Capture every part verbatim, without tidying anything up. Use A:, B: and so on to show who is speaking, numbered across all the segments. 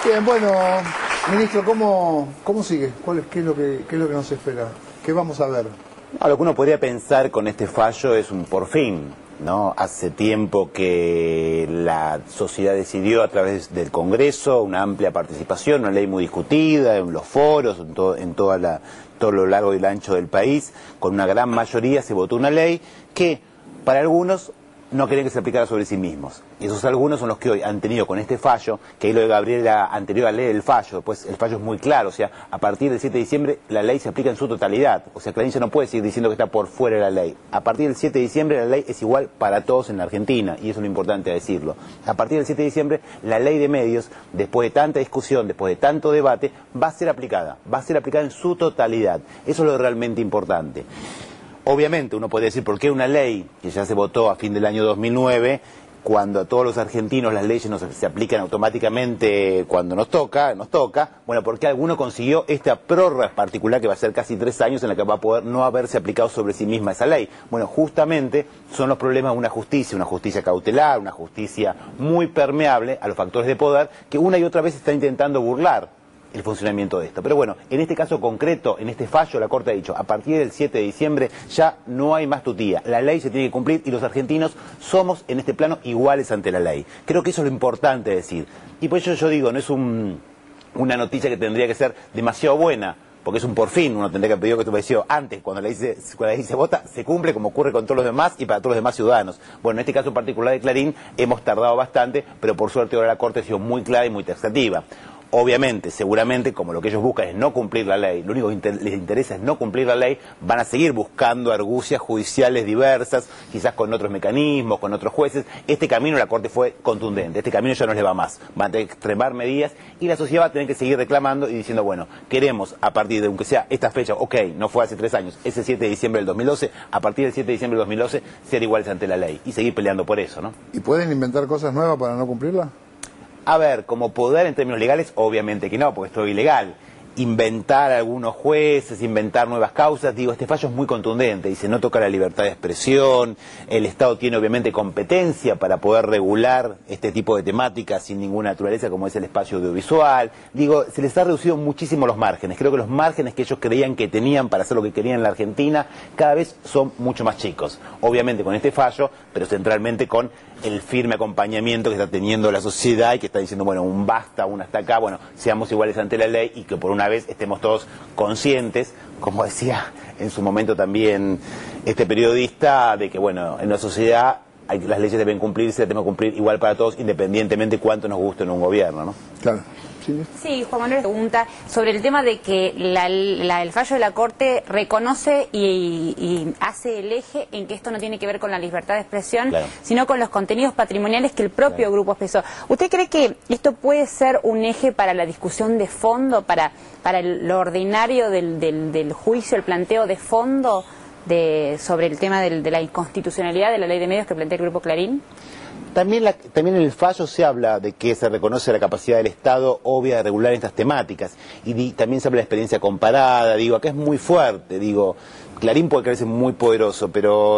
A: Bien, bueno, ministro, ¿cómo, cómo sigue? ¿Cuál es, qué, es lo que, ¿Qué es lo que nos espera? ¿Qué vamos a ver?
B: No, lo que uno podría pensar con este fallo es un por fin, ¿no? Hace tiempo que la sociedad decidió a través del Congreso una amplia participación, una ley muy discutida en los foros, en, todo, en toda la, todo lo largo y lo ancho del país, con una gran mayoría se votó una ley que para algunos no querían que se aplicara sobre sí mismos. Y esos algunos son los que hoy han tenido con este fallo, que ahí lo de Gabriel era anterior a la ley del fallo, después el fallo es muy claro, o sea, a partir del siete de diciembre la ley se aplica en su totalidad, o sea, Clarín ya no puede seguir diciendo que está por fuera de la ley. A partir del siete de diciembre la ley es igual para todos en la Argentina, y eso es lo importante decirlo. A partir del siete de diciembre la ley de medios, después de tanta discusión, después de tanto debate, va a ser aplicada, va a ser aplicada en su totalidad. Eso es lo realmente importante. Obviamente uno puede decir por qué una ley que ya se votó a fin del año dos mil nueve, cuando a todos los argentinos las leyes no se, se aplican automáticamente cuando nos toca, nos toca, bueno, ¿por qué alguno consiguió esta prórroga particular que va a ser casi tres años en la que va a poder no haberse aplicado sobre sí misma esa ley? Bueno, justamente son los problemas de una justicia, una justicia cautelar, una justicia muy permeable a los factores de poder que una y otra vez está intentando burlar el funcionamiento de esto. Pero bueno, en este caso concreto, en este fallo, la Corte ha dicho, a partir del siete de diciembre ya no hay más tutía. La ley se tiene que cumplir y los argentinos somos en este plano iguales ante la ley. Creo que eso es lo importante decir. Y por eso yo digo, no es un, una noticia que tendría que ser demasiado buena, porque es un por fin, uno tendría que pedir que esto pareció antes, cuando la ley se, cuando la ley se vota, se cumple como ocurre con todos los demás y para todos los demás ciudadanos. Bueno, en este caso particular de Clarín hemos tardado bastante, pero por suerte ahora la Corte ha sido muy clara y muy taxativa. Obviamente, seguramente, como lo que ellos buscan es no cumplir la ley, lo único que les interesa es no cumplir la ley, van a seguir buscando argucias judiciales diversas, quizás con otros mecanismos, con otros jueces. Este camino la Corte fue contundente, este camino ya no les va más, van a tener que extremar medidas y la sociedad va a tener que seguir reclamando y diciendo, bueno, queremos a partir de, aunque sea esta fecha, ok, no fue hace tres años, ese siete de diciembre del dos mil doce, a partir del siete de diciembre del dos mil doce, ser iguales ante la ley y seguir peleando por eso, ¿no?
A: ¿Y pueden inventar cosas nuevas para no cumplirla?
B: A ver, como poder en términos legales, obviamente que no, porque esto es ilegal. Inventar algunos jueces, inventar nuevas causas, digo, este fallo es muy contundente, dice, no toca la libertad de expresión, el Estado tiene obviamente competencia para poder regular este tipo de temáticas sin ninguna naturaleza como es el espacio audiovisual, digo, se les ha reducido muchísimo los márgenes, creo que los márgenes que ellos creían que tenían para hacer lo que querían en la Argentina cada vez son mucho más chicos, obviamente con este fallo, pero centralmente con el firme acompañamiento que está teniendo la sociedad y que está diciendo, bueno, un basta, un hasta acá, bueno, seamos iguales ante la ley y que por una vez estemos todos conscientes, como decía en su momento también este periodista, de que bueno, en la sociedad hay, las leyes deben cumplirse, deben cumplir igual para todos, independientemente cuánto nos guste en un gobierno, ¿no?
A: Claro.
C: Sí, Juan Manuel pregunta sobre el tema de que la, la, el fallo de la Corte reconoce y, y hace el eje en que esto no tiene que ver con la libertad de expresión, claro, sino con los contenidos patrimoniales que el propio claro. grupo expresó. ¿Usted cree que esto puede ser un eje para la discusión de fondo, para, para el, lo ordinario del, del, del juicio, el planteo de fondo de, sobre el tema del, de la inconstitucionalidad de la ley de medios que plantea el grupo Clarín?
B: También, la, también en el fallo se habla de que se reconoce la capacidad del Estado obvia de regular estas temáticas y di, también se habla de experiencia comparada, digo, acá es muy fuerte, digo, Clarín puede creerse muy poderoso,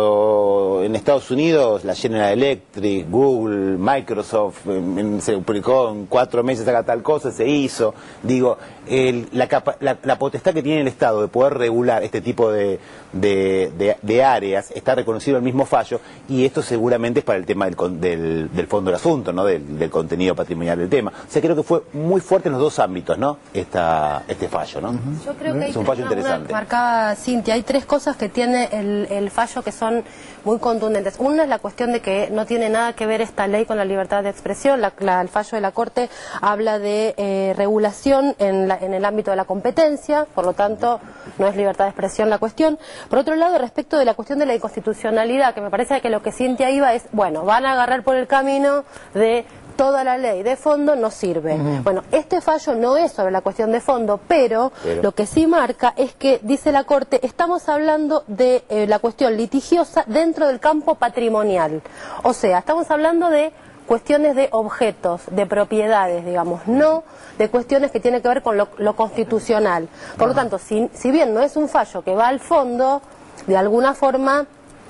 B: pero en Estados Unidos la General Electric, Google, Microsoft, en, en, se publicó en cuatro meses haga tal cosa, se hizo, digo, el, la, capa, la, la potestad que tiene el Estado de poder regular este tipo de, de, de, de áreas está reconocido en el mismo fallo y esto seguramente es para el tema del, del, del fondo del asunto, ¿no? del, del contenido patrimonial del tema. O sea, creo que fue muy fuerte en los dos ámbitos, ¿no? Esta, este fallo, ¿no?
D: Uh-huh. Yo creo que hay
B: es un fallo
D: tres,
B: interesante.
D: Una, marcaba Cintia, hay tres cosas que tiene el, el fallo que son muy contundentes. Una es la cuestión de que no tiene nada que ver esta ley con la libertad de expresión. La, la, el fallo de la Corte habla de eh, regulación en, la, en el ámbito de la competencia, por lo tanto no es libertad de expresión la cuestión. Por otro lado, respecto de la cuestión de la inconstitucionalidad, que me parece que lo que Cintia iba es, bueno, van a agarrar por el camino de toda la ley de fondo no sirve. Uh-huh. Bueno, este fallo no es sobre la cuestión de fondo, pero, pero lo que sí marca es que, dice la Corte, estamos hablando de eh, la cuestión litigiosa dentro del campo patrimonial. O sea, estamos hablando de cuestiones de objetos, de propiedades, digamos, no de cuestiones que tienen que ver con lo, lo constitucional. Por uh-huh. lo tanto, si, si bien no es un fallo que va al fondo, de alguna forma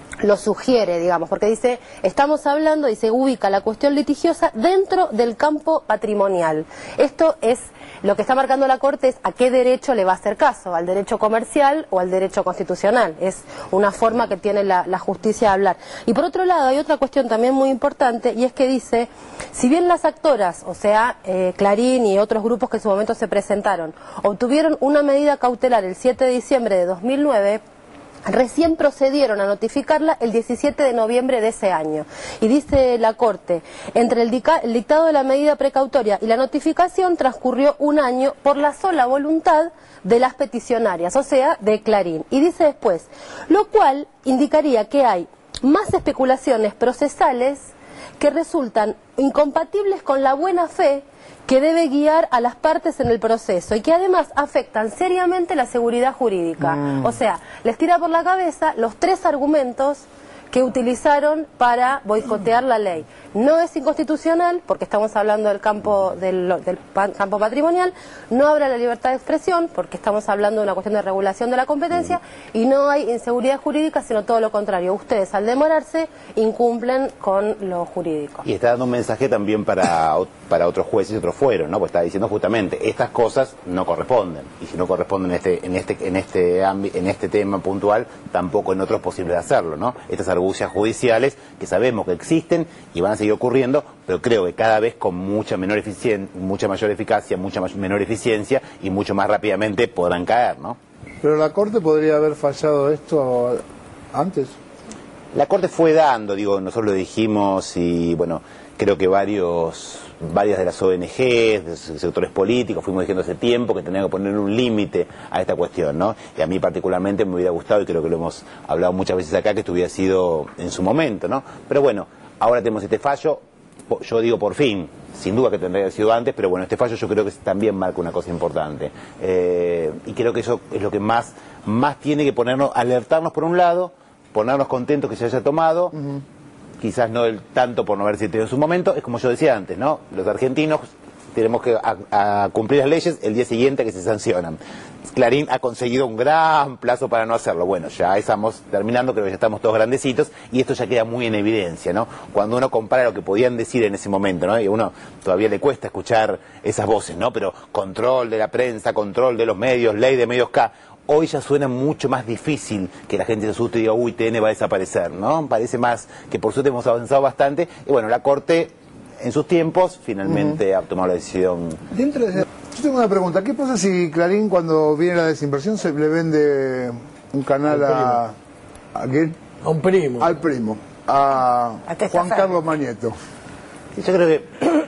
D: lo sugiere, digamos, porque dice, estamos hablando y se ubica la cuestión litigiosa dentro del campo patrimonial. Esto es, lo que está marcando la Corte es a qué derecho le va a hacer caso, al derecho comercial o al derecho constitucional. Es una forma que tiene la, la justicia de hablar. Y por otro lado, hay otra cuestión también muy importante, y es que dice, si bien las actoras, o sea, eh, Clarín y otros grupos que en su momento se presentaron, obtuvieron una medida cautelar el siete de diciembre de dos mil nueve, recién procedieron a notificarla el diecisiete de noviembre de ese año. Y dice la Corte, entre el, el dictado de la medida precautoria y la notificación transcurrió un año por la sola voluntad de las peticionarias, o sea, de Clarín. Y dice después, lo cual indicaría que hay más especulaciones procesales que resultan incompatibles con la buena fe que debe guiar a las partes en el proceso y que además afectan seriamente la seguridad jurídica. Mm. O sea, les tira por la cabeza los tres argumentos que utilizaron para boicotear la ley. No es inconstitucional, porque estamos hablando del campo del, del campo patrimonial, no habrá la libertad de expresión, porque estamos hablando de una cuestión de regulación de la competencia, y no hay inseguridad jurídica, sino todo lo contrario. Ustedes, al demorarse, incumplen con lo jurídico.
B: Y está dando un mensaje también para, para otros jueces y otros fueros, ¿no? Pues está diciendo justamente, estas cosas no corresponden, y si no corresponden en este, en este, en este, ámbito, en este tema puntual, tampoco en otros es posible hacerlo, ¿no? Estas argucias judiciales que sabemos que existen y van a seguir ocurriendo, pero creo que cada vez con mucha menor eficien mucha mayor eficacia, mucha mayor, menor eficiencia y mucho más rápidamente podrán caer, ¿no?
A: Pero la Corte podría haber fallado esto antes.
B: La Corte fue dando, digo, nosotros lo dijimos y bueno, creo que varios varias de las O N Ges, de sectores políticos, fuimos diciendo hace tiempo que tenía que poner un límite a esta cuestión, ¿no? Y a mí particularmente me hubiera gustado, y creo que lo hemos hablado muchas veces acá, que esto hubiera sido en su momento, ¿no? Pero bueno, ahora tenemos este fallo, yo digo por fin, sin duda que tendría que haber sido antes, pero bueno, este fallo yo creo que también marca una cosa importante. Eh, y creo que eso es lo que más, más tiene que ponernos, alertarnos por un lado, ponernos contentos que se haya tomado, uh-huh. Quizás no el tanto por no haberse tenido en su momento, es como yo decía antes, ¿no? Los argentinos tenemos que a, a cumplir las leyes el día siguiente que se sancionan. Clarín ha conseguido un gran plazo para no hacerlo. Bueno, ya estamos terminando, creo que ya estamos todos grandecitos y esto ya queda muy en evidencia, ¿no? Cuando uno compara lo que podían decir en ese momento, ¿no? Y a uno todavía le cuesta escuchar esas voces, ¿no? Pero control de la prensa, control de los medios, ley de medios K. Hoy ya suena mucho más difícil que la gente se asuste y diga, uy, T N va a desaparecer, ¿no? Parece más que por suerte hemos avanzado bastante. Y bueno, la Corte, en sus tiempos, finalmente uh-huh. ha tomado la decisión.
A: Dentro de... Yo tengo una pregunta. ¿Qué pasa si Clarín, cuando viene la desinversión, se le vende un canal a... ¿A quién?
E: A un primo.
A: Al primo. A, a Juan Carlos Mañeto.
B: Sí, yo creo que...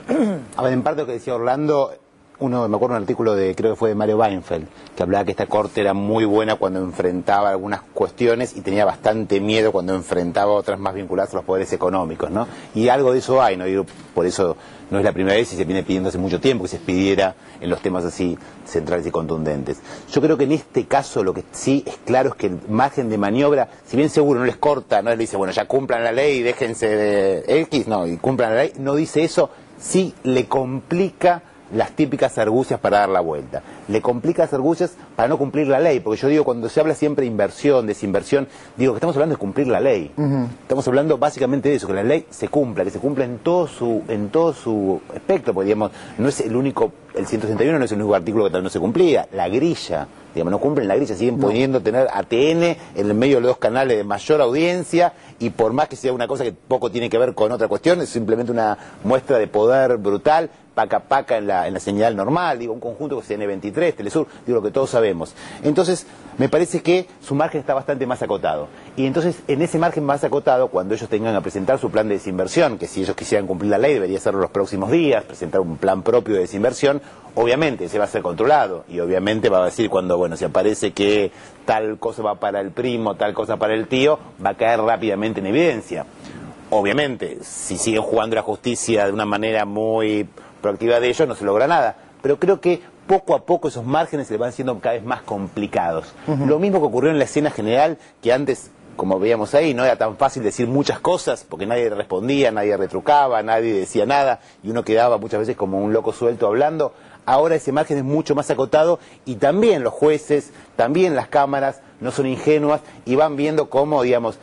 B: a ver, en parte lo que decía Orlando... Uno, me acuerdo de un artículo de, creo que fue de Mario Weinfeld, que hablaba que esta Corte era muy buena cuando enfrentaba algunas cuestiones y tenía bastante miedo cuando enfrentaba otras más vinculadas a los poderes económicos, ¿no? Y algo de eso hay, ¿no? Y por eso no es la primera vez y se viene pidiendo hace mucho tiempo que se expidiera en los temas así centrales y contundentes. Yo creo que en este caso lo que sí es claro es que el margen de maniobra, si bien seguro no les corta, no les dice, bueno, ya cumplan la ley y déjense de X, no, y cumplan la ley, no dice eso, sí le complica las típicas argucias para dar la vuelta. Le complica las argucias para no cumplir la ley, porque yo digo, cuando se habla siempre de inversión, desinversión, digo que estamos hablando de cumplir la ley. Uh-huh. Estamos hablando básicamente de eso, que la ley se cumpla, que se cumpla en todo su en todo su espectro, porque digamos, no es el único, el ciento sesenta y uno no es el único artículo que tal no se cumplía, la grilla, digamos, no cumplen la grilla, siguen no. pudiendo tener A T N en el medio de los dos canales de mayor audiencia, y por más que sea una cosa que poco tiene que ver con otra cuestión, es simplemente una muestra de poder brutal, paca paca en la, en la señal normal, digo, un conjunto que es N veintitrés, Telesur, digo lo que todos sabemos. Entonces, me parece que su margen está bastante más acotado. Y entonces, en ese margen más acotado, cuando ellos tengan a presentar su plan de desinversión, que si ellos quisieran cumplir la ley, debería hacerlo los próximos días, presentar un plan propio de desinversión, obviamente se va a ser controlado, y obviamente va a decir cuando, bueno, si aparece que tal cosa va para el primo, tal cosa para el tío, va a caer rápidamente en evidencia. Obviamente, si siguen jugando la justicia de una manera muy proactiva de ellos, no se logra nada. Pero creo que poco a poco esos márgenes se van siendo cada vez más complicados. Uh-huh. Lo mismo que ocurrió en la escena general, que antes, como veíamos ahí, no era tan fácil decir muchas cosas, porque nadie respondía, nadie retrucaba, nadie decía nada, y uno quedaba muchas veces como un loco suelto hablando. Ahora ese margen es mucho más acotado, y también los jueces, también las cámaras, no son ingenuas, y van viendo cómo, digamos,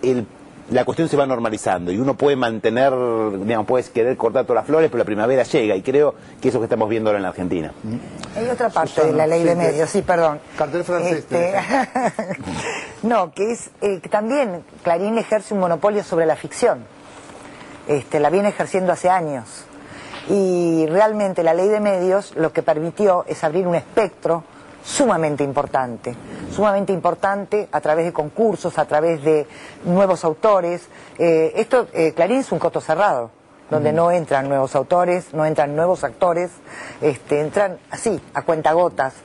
B: el la cuestión se va normalizando y uno puede mantener, digamos, puedes querer cortar todas las flores, pero la primavera llega, y creo que eso que estamos viendo ahora en la Argentina.
E: Hay otra parte
A: Susana,
E: de la ley
A: sí,
E: de medios, sí, perdón.
A: Cartel francés.
E: Este... no, que es eh, que también Clarín ejerce un monopolio sobre la ficción. Este, la viene ejerciendo hace años. Y realmente la ley de medios lo que permitió es abrir un espectro sumamente importante, sumamente importante a través de concursos, a través de nuevos autores. Eh, esto, eh, Clarín es un coto cerrado, donde mm. no entran nuevos autores, no entran nuevos actores, este, entran así, a cuentagotas.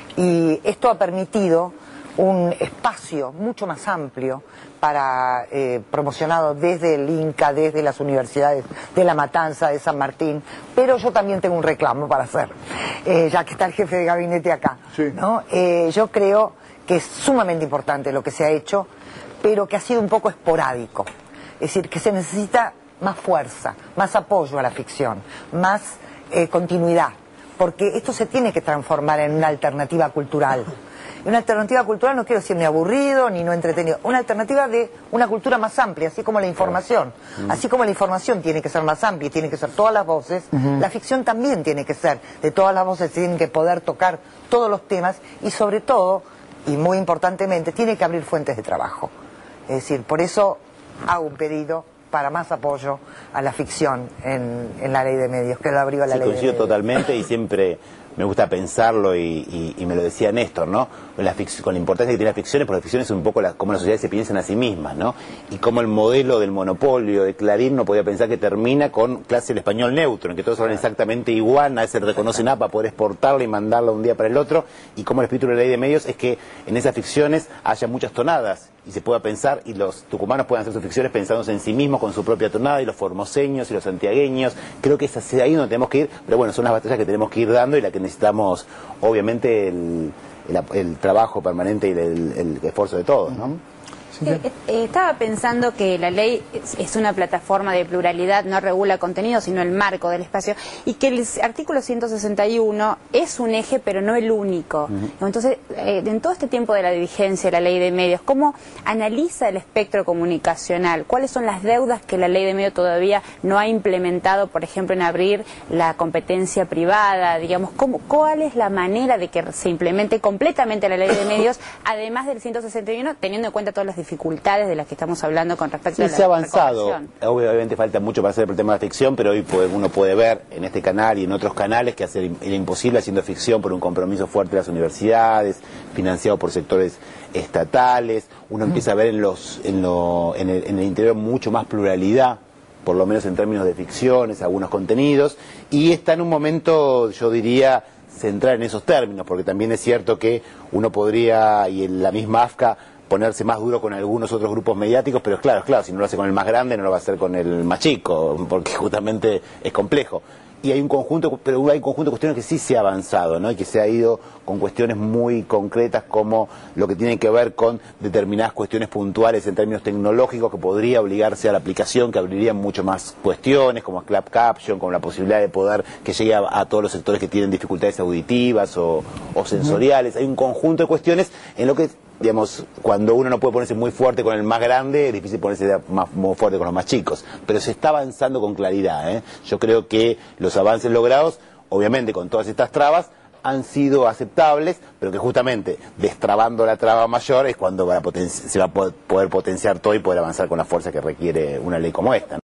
E: Y esto ha permitido un espacio mucho más amplio para eh, promocionado desde el Inca, desde las universidades de La Matanza, de San Martín, pero yo también tengo un reclamo para hacer, eh, ya que está el jefe de gabinete acá,
A: sí.
E: ¿no? Eh, yo creo que es sumamente importante lo que se ha hecho, pero que ha sido un poco esporádico, es decir, que se necesita más fuerza, más apoyo a la ficción, más eh, continuidad, porque esto se tiene que transformar en una alternativa cultural. Una alternativa cultural no quiero decir ni aburrido ni no entretenido, una alternativa de una cultura más amplia, así como la información. Así como la información tiene que ser más amplia y tiene que ser todas las voces, uh-huh. la ficción también tiene que ser de todas las voces, tienen que poder tocar todos los temas y sobre todo, y muy importantemente, tiene que abrir fuentes de trabajo. Es decir, por eso hago un pedido para más apoyo a la ficción en, en la ley de medios, que lo abrió la
B: sí,
E: ley de medios.
B: Coincido totalmente y siempre me gusta pensarlo y, y, y me lo decía Néstor, ¿no? Con la, con la importancia que tiene la ficción, porque la ficción es un poco la, cómo las sociedades se piensan a sí mismas, ¿no? Y cómo el modelo del monopolio de Clarín no podía pensar que termina con clase del español neutro, en que todos hablan exactamente igual, nadie se reconoce nada para poder exportarla y mandarla un día para el otro, y cómo el espíritu de la ley de medios es que en esas ficciones haya muchas tonadas y se pueda pensar, y los tucumanos puedan hacer sus ficciones pensándose en sí mismos con su propia tonada, y los formoseños y los santiagueños. Creo que es hacia ahí donde tenemos que ir, pero bueno, son las batallas que tenemos que ir dando y la que necesitamos, obviamente, el, el, el trabajo permanente y el, el esfuerzo de todos, ¿no?
C: Sí, eh, eh, estaba pensando que la ley es, es una plataforma de pluralidad, no regula contenido, sino el marco del espacio, y que el artículo ciento sesenta y uno es un eje, pero no el único. Uh-huh. Entonces, eh, en todo este tiempo de la vigencia de la ley de medios, ¿cómo analiza el espectro comunicacional? ¿Cuáles son las deudas que la ley de medios todavía no ha implementado, por ejemplo, en abrir la competencia privada? Digamos, ¿cómo, ¿cuál es la manera de que se implemente completamente la ley de medios, además del ciento sesenta y uno, teniendo en cuenta todas las dificultades de las que estamos hablando con respecto
B: sí,
C: a la
B: se ha avanzado. Obviamente falta mucho para hacer el tema de la ficción, pero hoy puede, uno puede ver en este canal y en otros canales que hacer era imposible haciendo ficción por un compromiso fuerte de las universidades, financiado por sectores estatales. Uno empieza a ver en, los, en, lo, en, el, en el interior mucho más pluralidad, por lo menos en términos de ficciones, algunos contenidos, y está en un momento, yo diría, centrar en esos términos, porque también es cierto que uno podría, y en la misma AFCA, ponerse más duro con algunos otros grupos mediáticos, pero claro, claro, si no lo hace con el más grande, no lo va a hacer con el más chico, porque justamente es complejo. Y hay un conjunto, pero hay un conjunto de cuestiones que sí se ha avanzado, ¿no? Y que se ha ido con cuestiones muy concretas, como lo que tiene que ver con determinadas cuestiones puntuales en términos tecnológicos, que podría obligarse a la aplicación, que abrirían mucho más cuestiones, como Club Caption, como la posibilidad de poder que llegue a, a todos los sectores que tienen dificultades auditivas o, o sensoriales. Hay un conjunto de cuestiones en lo que, digamos, cuando uno no puede ponerse muy fuerte con el más grande, es difícil ponerse más, muy fuerte con los más chicos, pero se está avanzando con claridad, ¿eh? Yo creo que los avances logrados, obviamente con todas estas trabas, han sido aceptables, pero que justamente destrabando la traba mayor es cuando va a se va a poder potenciar todo y poder avanzar con la fuerza que requiere una ley como esta, ¿no?